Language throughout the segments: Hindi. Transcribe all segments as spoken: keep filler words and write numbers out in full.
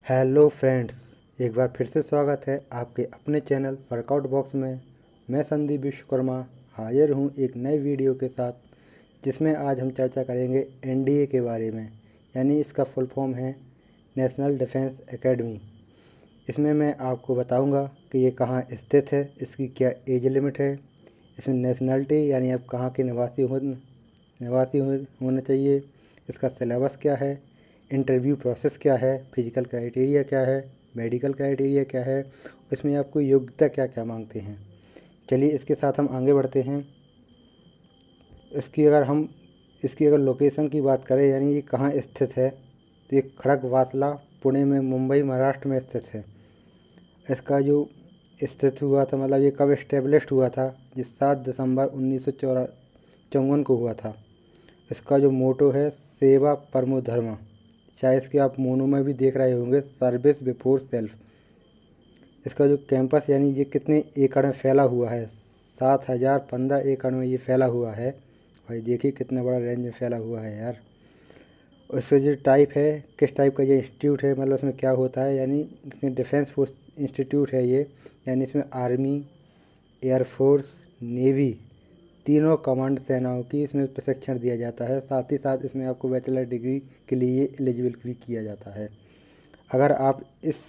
हेलो फ्रेंड्स, एक बार फिर से स्वागत है आपके अपने चैनल वर्कआउट बॉक्स में। मैं संदीप विश्वकर्मा हाजिर हूँ एक नए वीडियो के साथ, जिसमें आज हम चर्चा करेंगे एनडीए के बारे में, यानी इसका फुल फॉर्म है नेशनल डिफेंस एकेडमी। इसमें मैं आपको बताऊंगा कि ये कहाँ स्थित है, इसकी क्या एज लिमिट है, इसमें नेशनलिटी यानी आप कहाँ के निवासी हो निवासी हो, होना चाहिए, इसका सिलेबस क्या है, इंटरव्यू प्रोसेस क्या है, फिजिकल क्राइटेरिया क्या है, मेडिकल क्राइटेरिया क्या है, इसमें आपको योग्यता क्या क्या मांगते हैं। चलिए इसके साथ हम आगे बढ़ते हैं। इसकी अगर हम इसकी अगर लोकेशन की बात करें, यानी ये कहाँ स्थित है, तो ये खड़गवासला पुणे में, मुंबई महाराष्ट्र में स्थित है। इसका जो स्थित हुआ था, मतलब ये कब इस्टेब्लिश्ड हुआ था, जिस सात दिसंबर उन्नीस सौ चौरा चौवन को हुआ था। इसका जो मोटो है सेवा परमो धर्म, शायद इसके आप मोनो में भी देख रहे होंगे, सर्विस बिफोर सेल्फ। इसका जो कैंपस यानी ये कितने एकड़ में फैला हुआ है, सात हज़ार पंद्रह एकड़ में ये फैला हुआ है। भाई देखिए कितना बड़ा रेंज में फैला हुआ है यार। उसका जो टाइप है, किस टाइप का ये इंस्टीट्यूट है, मतलब इसमें क्या होता है, यानी इसमें डिफेंस फोर्स इंस्टीट्यूट है ये, यानी इसमें आर्मी, एयरफोर्स, नेवी, तीनों कमांड सेनाओं की इसमें प्रशिक्षण दिया जाता है। साथ ही साथ इसमें आपको बैचलर डिग्री के लिए एलिजिबल भी किया जाता है। अगर आप इस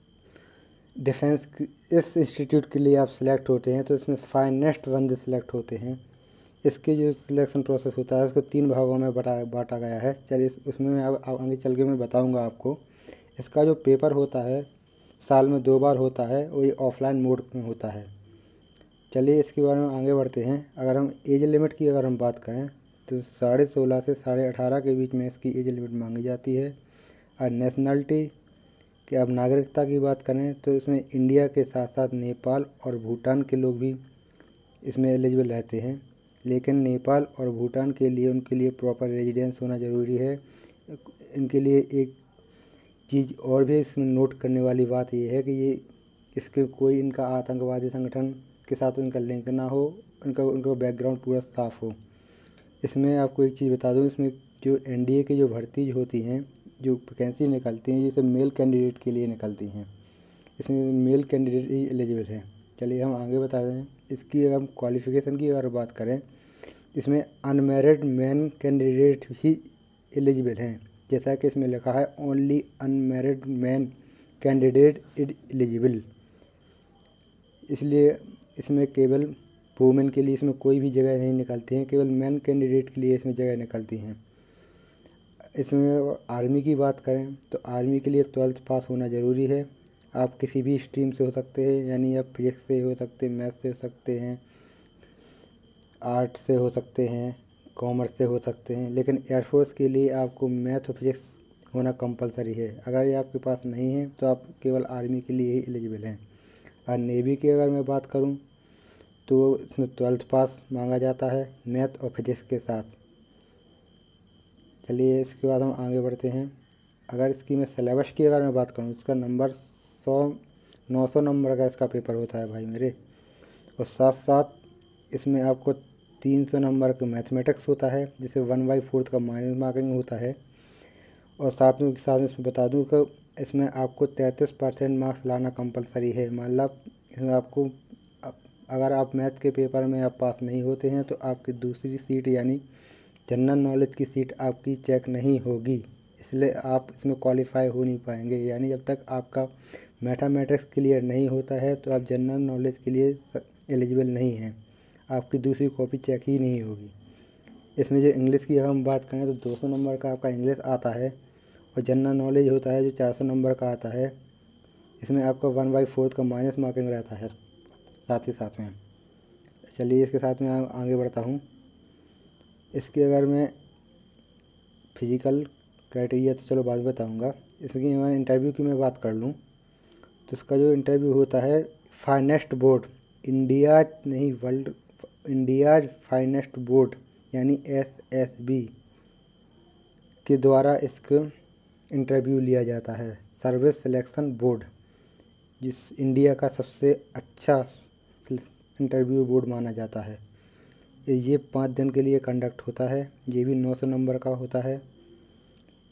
डिफेंस इस इंस्टीट्यूट के लिए आप सिलेक्ट होते हैं तो इसमें फाइनेस्ट बंदे सिलेक्ट होते हैं। इसके जो सिलेक्शन प्रोसेस होता है उसको तीन भागों में बटा बांटा गया है। चलिए उसमें मैं अब आगे चल के मैं बताऊंगा आपको। इसका जो पेपर होता है साल में दो बार होता है, वो ये ऑफलाइन मोड में होता है। चलिए इसके बारे में आगे बढ़ते हैं। अगर हम एज लिमिट की अगर हम बात करें तो साढ़े सोलह से साढ़े अठारह के बीच में इसकी एज लिमिट मांगी जाती है। और नेशनलिटी कि अब नागरिकता की बात करें तो इसमें इंडिया के साथ साथ नेपाल और भूटान के लोग भी इसमें एलिजिबल रहते हैं, लेकिन नेपाल और भूटान के लिए उनके लिए प्रॉपर रेजिडेंस होना ज़रूरी है। इनके लिए एक चीज़ और भी इसमें नोट करने वाली बात यह है कि ये इसके कोई इनका आतंकवादी संगठन के साथ उनका लिंक ना हो, उनका उनका बैकग्राउंड पूरा साफ़ हो। इसमें आपको एक चीज़ बता दूं, इसमें जो एनडीए की जो भर्ती होती हैं, जो वैकेंसी निकलती हैं, ये सब मेल कैंडिडेट के लिए निकलती हैं। इसमें मेल कैंडिडेट ही एलिजिबल है। चलिए हम आगे बता रहे हैं। इसकी अगर हम क्वालिफ़िकेशन की अगर बात करें, इसमें अनमैरिड मैन कैंडिडेट ही एलिजिबल हैं। जैसा कि इसमें लिखा है, only unmarried man candidate is eligible. इसलिए इसमें केवल वुमेन के लिए इसमें कोई भी जगह नहीं निकलती हैं, केवल मैन कैंडिडेट के लिए इसमें जगह निकलती हैं। इसमें आर्मी की बात करें तो आर्मी के लिए ट्वेल्थ पास होना ज़रूरी है। आप किसी भी स्ट्रीम से हो सकते हैं, यानी आप फिजिक्स से हो सकते हैं, मैथ से हो सकते हैं, आर्ट से हो सकते हैं, कॉमर्स से हो सकते हैं, लेकिन एयरफोर्स के लिए आपको मैथ और फिजिक्स होना कंपलसरी है। अगर ये आपके पास नहीं है तो आप केवल आर्मी के लिए ही एलिजिबल हैं। और नेवी की अगर मैं बात करूं तो इसमें ट्वेल्थ पास मांगा जाता है मैथ और फिजिक्स के साथ। चलिए इसके बाद हम आगे बढ़ते हैं। अगर इसकी मैं सिलेबस की अगर मैं बात करूं, इसका नंबर सौ नौ सौ नंबर का इसका पेपर होता है भाई मेरे। और साथ साथ इसमें आपको तीन सौ नंबर का मैथमेटिक्स होता है, जिसे वन बाई फोर्थ का माइनस मार्किंग होता है। और साथ में साथ इसमें बता दूं कि इसमें आपको तैंतीस परसेंट मार्क्स लाना कंपलसरी है। मतलब इसमें आपको अगर आप मैथ के पेपर में आप पास नहीं होते हैं तो आपकी दूसरी सीट यानी जनरल नॉलेज की सीट आपकी चेक नहीं होगी, इसलिए आप इसमें क्वालिफाई हो नहीं पाएंगे। यानी जब तक आपका मैथमेटिक्स क्लियर नहीं होता है तो आप जनरल नॉलेज के लिए एलिजिबल नहीं हैं, आपकी दूसरी कॉपी चेक ही नहीं होगी। इसमें जो इंग्लिश की अगर हम बात करें तो दो सौ नंबर का आपका इंग्लिश आता है, और जनरल नॉलेज होता है जो चार सौ नंबर का आता है। इसमें आपका वन बाई फोर्थ का माइनस मार्किंग रहता है साथ ही साथ में। चलिए इसके साथ में आगे बढ़ता हूँ। इसकी अगर मैं फिजिकल क्राइटेरिया तो चलो बाद में बताऊँगा। इसकी मैं इंटरव्यू की मैं बात कर लूँ तो इसका जो इंटरव्यू होता है फाइनेस्ट बोर्ड, इंडिया नहीं वर्ल्ड इंडियाज फाइनेस्ट बोर्ड यानी एस एस बी के द्वारा इसका इंटरव्यू लिया जाता है। सर्विस सिलेक्शन बोर्ड, जिस इंडिया का सबसे अच्छा इंटरव्यू बोर्ड माना जाता है। ये पाँच दिन के लिए कंडक्ट होता है। ये भी नौ सौ नंबर का होता है।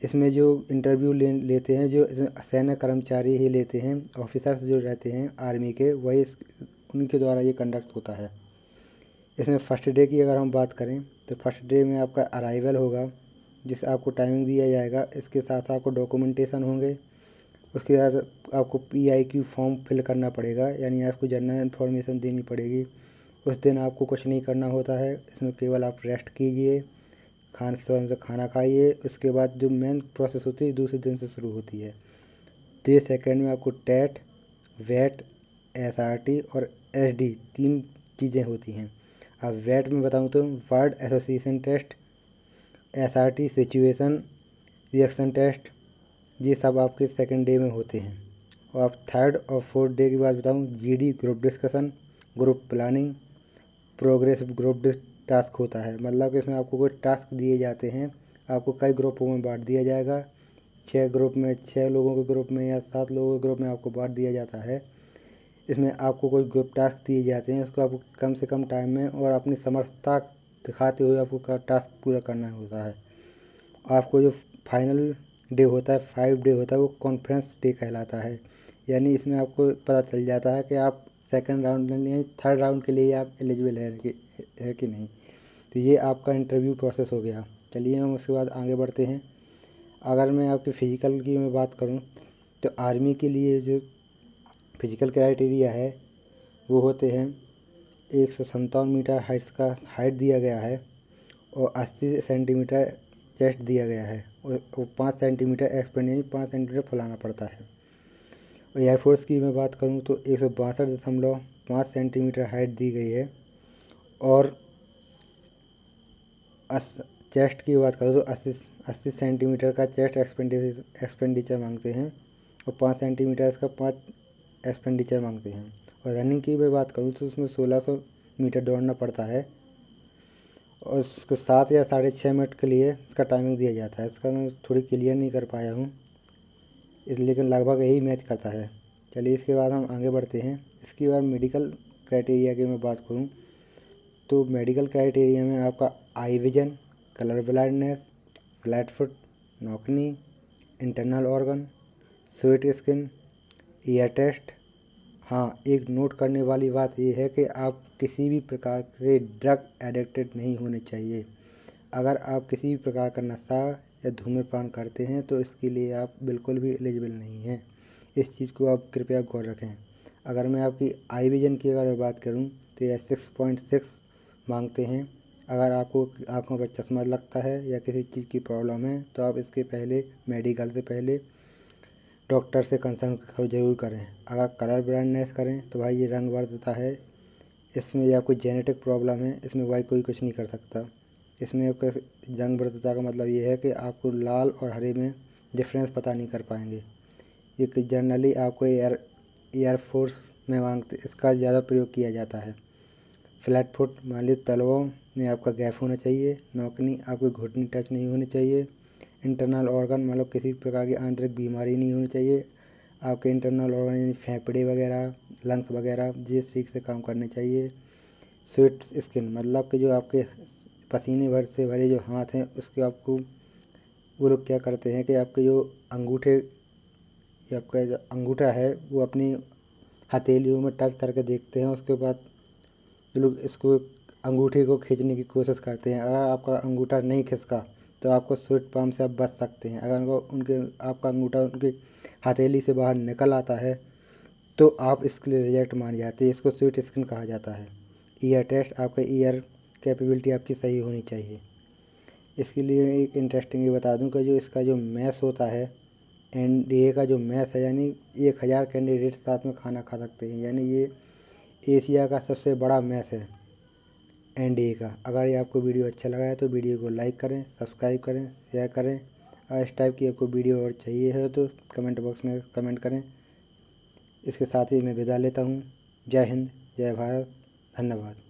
इसमें जो इंटरव्यू ले लेते हैं जो सैन्य कर्मचारी ही लेते हैं, ऑफिसर्स जो रहते हैं आर्मी के, वही इस उनके द्वारा ये कंडक्ट होता है। इसमें फ़र्स्ट डे की अगर हम बात करें तो फर्स्ट डे में आपका अराइवल होगा, जिस आपको टाइमिंग दिया जाएगा। इसके साथ आपको डॉक्यूमेंटेशन होंगे। उसके बाद आपको P I Q form fill करना पड़ेगा, यानी आपको जनरल इन्फॉर्मेशन देनी पड़ेगी। उस दिन आपको कुछ नहीं करना होता है, इसमें केवल आप रेस्ट कीजिए, खान स्वयं से खाना खाइए। उसके बाद जो मेन प्रोसेस होती है दूसरे दिन से शुरू होती है। डे सेकेंड में आपको टेट, वेट, एस आर टी और एस डी तीन चीज़ें होती हैं। अब वेट में बताऊँ तो word association test, S R T situation reaction test, ये सब आपके सेकंड डे में होते हैं। और आप थर्ड और फोर्थ डे की बात बताऊँ, G D group discussion, group planning, progress group task होता है। मतलब कि इसमें आपको कोई टास्क दिए जाते हैं, आपको कई ग्रुपों में बांट दिया जाएगा। छः ग्रुप में, छः लोगों के ग्रुप में या सात लोगों के ग्रुप में आपको बांट दिया जाता है। इसमें आपको कोई ग्रुप टास्क दिए जाते हैं, उसको आपको कम से कम टाइम में और अपनी समर्थता दिखाते हुए आपको टास्क पूरा करना होता है। आपको जो फाइनल डे होता है, फाइव डे होता है, वो कॉन्फ्रेंस डे कहलाता है। यानी इसमें आपको पता चल जाता है कि आप सेकंड राउंड यानी थर्ड राउंड के लिए आप एलिजिबल है कि है कि नहीं। तो ये आपका इंटरव्यू प्रोसेस हो गया। चलिए हम उसके बाद आगे बढ़ते हैं। अगर मैं आपके फ़िज़िकल की मैं बात करूं तो आर्मी के लिए जो फिज़िकल क्राइटेरिया है वो होते हैं, एक सौ सत्तावन मीटर हाइट का हाइट दिया गया है और अस्सी सेंटीमीटर चेस्ट दिया गया है और पाँच सेंटीमीटर एक्सपेंड यानी पाँच सेंटीमीटर फुलाना पड़ता है। और एयरफोर्स की मैं बात करूं तो एक सौ बासठ दशमलव पाँच सेंटीमीटर हाइट दी गई है। और चेस्ट की बात करूँ तो अस्सी अस्सी सेंटीमीटर का चेस्ट एक्सपेंडिचर एक्सपेंडिचर मांगते हैं और पाँच सेंटीमीटर इसका पाँच एक्सपेंडिचर मांगते हैं। और रनिंग की मैं बात करूँ तो उसमें सोलह सौ मीटर दौड़ना पड़ता है और उसको सात या साढ़े छः मिनट के लिए इसका टाइमिंग दिया जाता है। इसका मैं थोड़ी क्लियर नहीं कर पाया हूँ इस, लेकिन लगभग यही मैच करता है। चलिए इसके बाद हम आगे बढ़ते हैं। इसके बाद मेडिकल क्राइटेरिया की मैं बात करूँ तो मेडिकल क्राइटेरिया में आपका eye vision, colour blindness, flat foot, knock knee, internal organ, sweet skin, ear test. हाँ, एक नोट करने वाली बात यह है कि आप किसी भी प्रकार से ड्रग एडिक्टेड नहीं होने चाहिए। अगर आप किसी भी प्रकार का नशा या धूम्रपान करते हैं तो इसके लिए आप बिल्कुल भी एलिजिबल नहीं हैं। इस चीज़ को आप कृपया गौर रखें। अगर मैं आपकी आई विजन की अगर बात करूं तो यह सिक्स पॉइंट सिक्स मांगते हैं। अगर आपको आँखों पर चश्मा लगता है या किसी चीज़ की प्रॉब्लम है तो आप इसके पहले मेडिकल से पहले डॉक्टर से कंसल्ट जरूर करें। अगर कलर ब्लाइंडनेस करें तो भाई ये रंग वर्धता है, इसमें या कोई जेनेटिक प्रॉब्लम है, इसमें भाई कोई कुछ नहीं कर सकता। इसमें आपका रंग वर्धता का मतलब ये है कि आपको लाल और हरे में डिफरेंस पता नहीं कर पाएंगे। ये जनरली आपको एयर एयरफोर्स में मांगते इसका ज़्यादा प्रयोग किया जाता है। फ्लैट फुट मान लीजिए तलवों में आपका गैप होना चाहिए। नौकनी आपकी घुटनी टच नहीं होनी चाहिए। इंटरनल ऑर्गन मतलब किसी प्रकार की आंतरिक बीमारी नहीं होनी चाहिए। आपके इंटरनल ऑर्गन यानी फेफड़े वगैरह, लंग्स वगैरह ये ठीक से काम करने चाहिए। स्वीट स्किन मतलब कि जो आपके पसीने भर से भरे जो हाथ हैं उसके आपको वो लोग क्या करते हैं कि आपके जो अंगूठे या आपका जो अंगूठा है वो अपनी हथेलियों में टच करके देखते हैं। उसके बाद जो लोग इसको अंगूठे को खींचने की कोशिश करते हैं। अगर आपका अंगूठा नहीं खिसका तो आपको स्वीट पाम से आप बच सकते हैं। अगर उनको उनके आपका अंगूठा उनकी हथेली से बाहर निकल आता है तो आप इसके लिए रिजेक्ट मान जाते हैं। इसको स्वीट स्किन कहा जाता है। ईयर टेस्ट, आपका ईयर कैपेबिलिटी आपकी सही होनी चाहिए। इसके लिए एक इंटरेस्टिंग ये बता दूं कि जो इसका जो मैस होता है, एन डी ए का जो मैस है, यानी एक हज़ार कैंडिडेट साथ में खाना खा सकते हैं। यानी ये एशिया का सबसे बड़ा मैस है एन डी ए का। अगर ये आपको वीडियो अच्छा लगा है तो वीडियो को लाइक करें, सब्सक्राइब करें, शेयर करें। और इस टाइप की आपको वीडियो और चाहिए है तो कमेंट बॉक्स में कमेंट करें। इसके साथ ही मैं विदा लेता हूँ। जय हिंद, जय भारत, धन्यवाद।